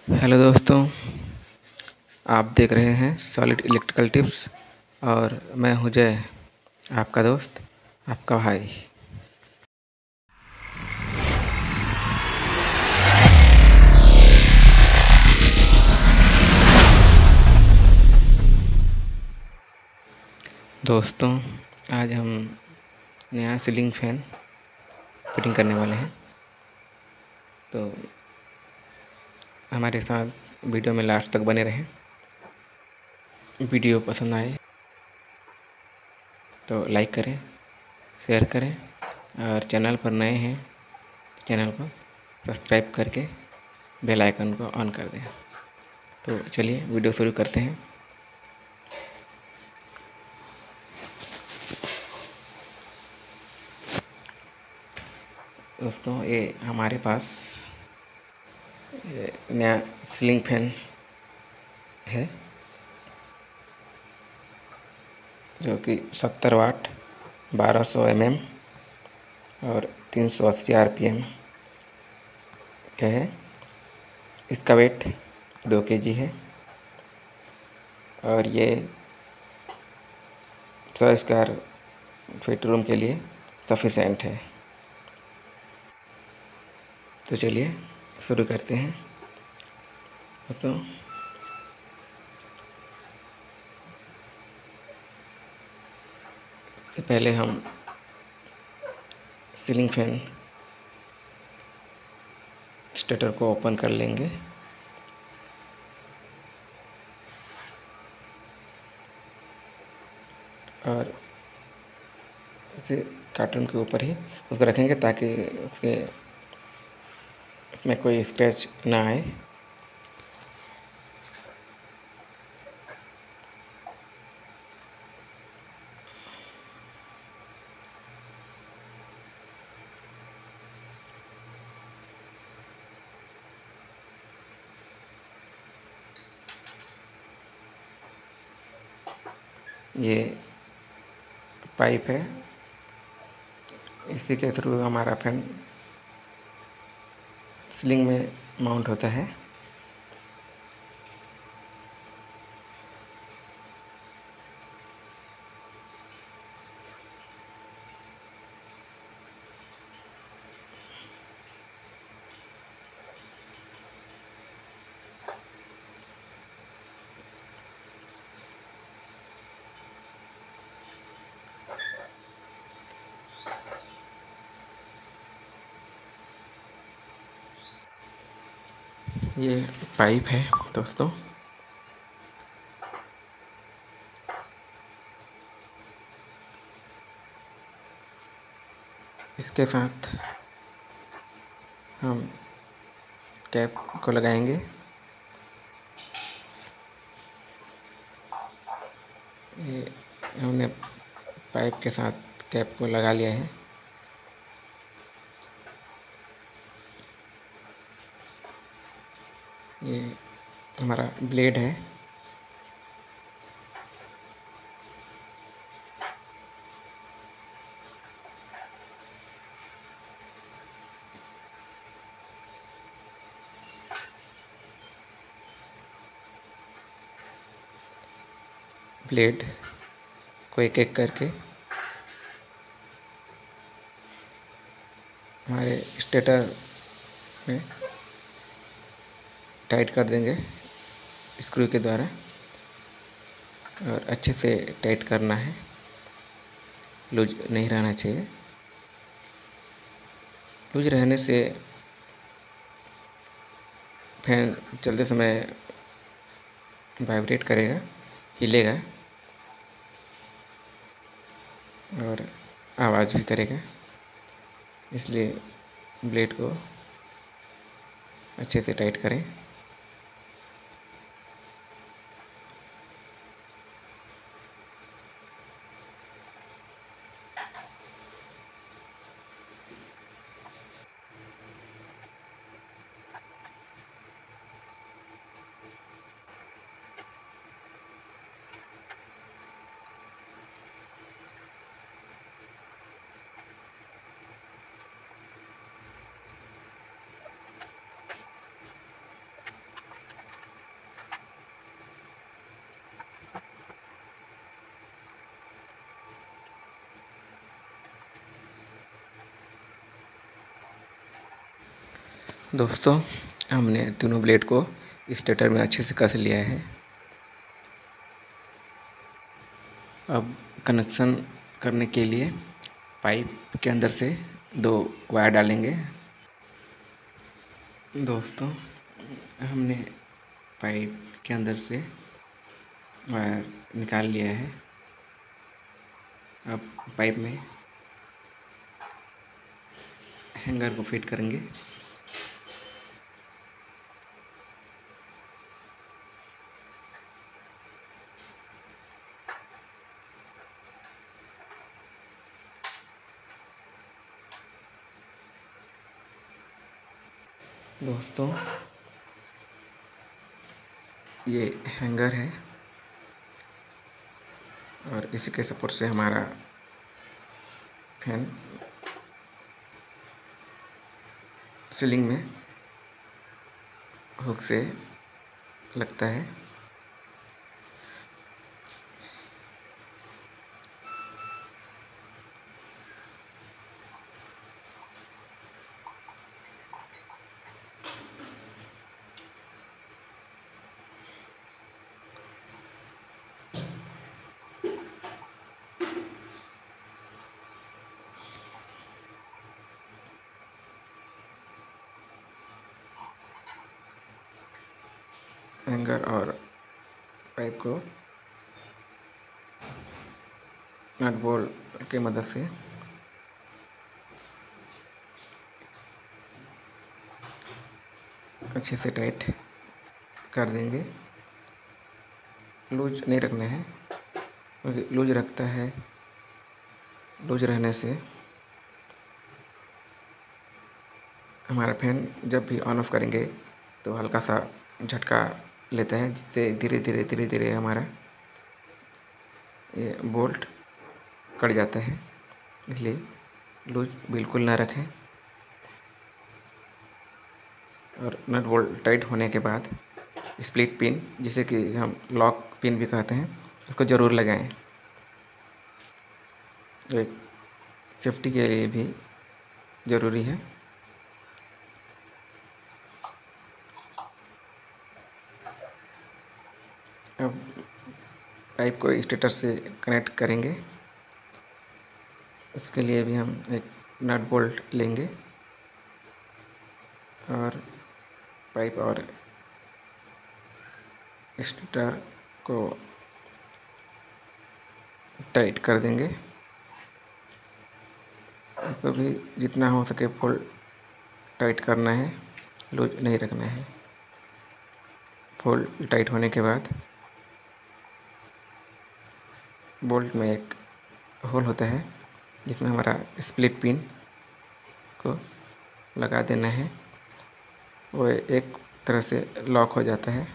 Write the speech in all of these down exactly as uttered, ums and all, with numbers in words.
Hello दोस्तों, आप देख रहे हैं सॉलिड इलेक्ट्रिकल टिप्स और मैं हूं जय, आपका दोस्त, आपका भाई। दोस्तों, आज हम नया सीलिंग फैन फिटिंग करने वाले हैं, तो हमारे साथ वीडियो में लास्ट तक बने रहें। वीडियो पसंद आए तो लाइक करें, शेयर करें और चैनल पर नए हैं तो चैनल को सब्सक्राइब करके बेल आइकन को ऑन कर दें। तो चलिए वीडियो शुरू करते हैं। दोस्तों, ये हमारे पास ये नया सीलिंग फैन है जो कि सत्तर वाट, बारह सौ एम एम और तीन सौ अस्सी आर पी एम का है। इसका वेट दो के जी है और ये सौ स्क्वायर फीट रूम के लिए सफिशेंट है। तो चलिए शुरू करते हैं। दोस्तों, सबसे पहले हम सीलिंग फैन स्टार्टर को ओपन कर लेंगे। और इसे कार्टून के ऊपर ही उसको रखेंगे ताकि उसके में कोई स्क्रैच ना आए। ये पाइप है, इसी के थ्रू हमारा फैन सीलिंग में माउंट होता है। ये पाइप है दोस्तों, इसके साथ हम कैप को लगाएंगे। ये हमने पाइप के साथ कैप को लगा लिया है। ये हमारा ब्लेड है, ब्लेड को एक एक करके हमारे स्टेटर में टाइट कर देंगे स्क्रू के द्वारा, और अच्छे से टाइट करना है, लूज नहीं रहना चाहिए। लूज रहने से फैन चलते समय वाइब्रेट करेगा, हिलेगा और आवाज़ भी करेगा। इसलिए ब्लेड को अच्छे से टाइट करें। दोस्तों, हमने तीनों ब्लेड को स्टेटर में अच्छे से कस लिया है। अब कनेक्शन करने के लिए पाइप के अंदर से दो वायर डालेंगे। दोस्तों, हमने पाइप के अंदर से वायर निकाल लिया है। अब पाइप में हैंगर को फिट करेंगे। दोस्तों, ये हैंगर है और इसी के सपोर्ट से हमारा फैन सीलिंग में हुक से लगता है। हैंगर और पाइप को नट बोल्ट की मदद से अच्छे से टाइट कर देंगे। लूज नहीं रखना है, क्योंकि लूज रखता है लूज रहने से हमारा फैन जब भी ऑन ऑफ करेंगे तो हल्का सा झटका लेता है, जिससे धीरे धीरे धीरे धीरे हमारा ये बोल्ट कट जाता है। इसलिए लूज बिल्कुल ना रखें। और नट बोल्ट टाइट होने के बाद स्प्लिट पिन, जिसे कि हम लॉक पिन भी कहते हैं, उसको ज़रूर लगाएं। एक सेफ्टी के लिए भी ज़रूरी है। अब पाइप को स्टेटर से कनेक्ट करेंगे। इसके लिए भी हम एक नट बोल्ट लेंगे और पाइप और स्टेटर को टाइट कर देंगे। इसको भी जितना हो सके फुल टाइट करना है, लूज नहीं रखना है। फुल टाइट होने के बाद बोल्ट में एक होल होता है, जिसमें हमारा स्प्लिट पिन को लगा देना है। वो एक तरह से लॉक हो जाता है।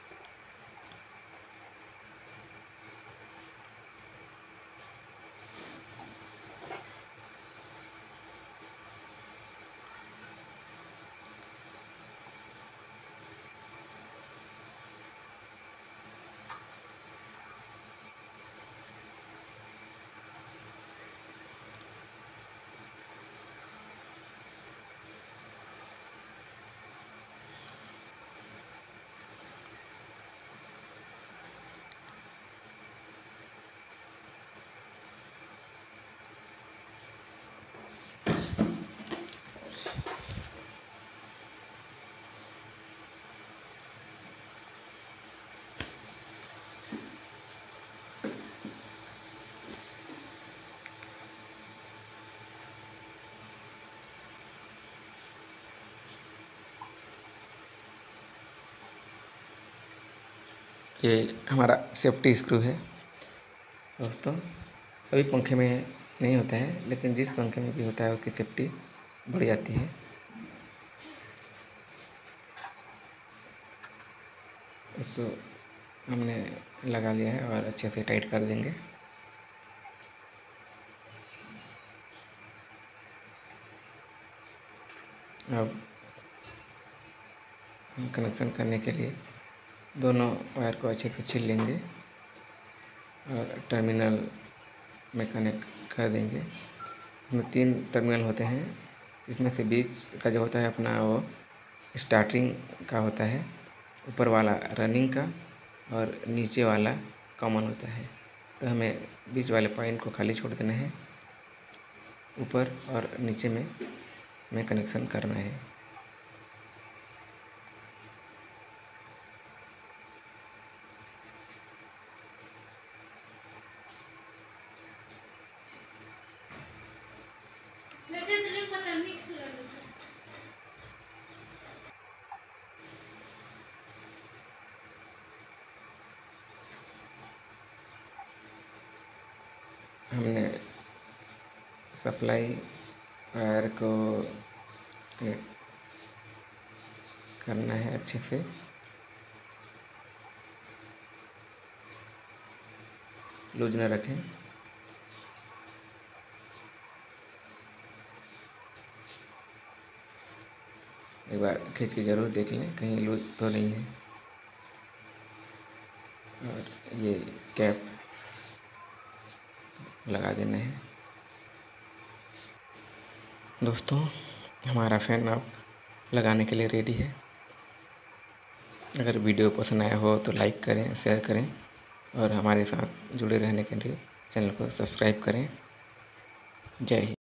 ये हमारा सेफ्टी स्क्रू है। दोस्तों, सभी पंखे में नहीं होता है, लेकिन जिस पंखे में भी होता है उसकी सेफ्टी बढ़ जाती है। इसको हमने लगा लिया है और अच्छे से टाइट कर देंगे। अब हम कनेक्शन करने के लिए दोनों वायर को अच्छे से छील लेंगे और टर्मिनल में कनेक्ट कर देंगे। इसमें तीन टर्मिनल होते हैं। इसमें से बीच का जो होता है अपना वो स्टार्टिंग का होता है, ऊपर वाला रनिंग का और नीचे वाला कॉमन होता है। तो हमें बीच वाले पॉइंट को खाली छोड़ देना है, ऊपर और नीचे में में कनेक्शन करना है। हमने सप्लाई वायर को करना है अच्छे से। लूज न रखें। एक बार खींच के ज़रूर देख लें कहीं लूज तो नहीं है। और ये कैप लगा देना है। दोस्तों, हमारा फ़ैन अब लगाने के लिए रेडी है। अगर वीडियो पसंद आया हो तो लाइक करें, शेयर करें और हमारे साथ जुड़े रहने के लिए चैनल को सब्सक्राइब करें। जय हिंद।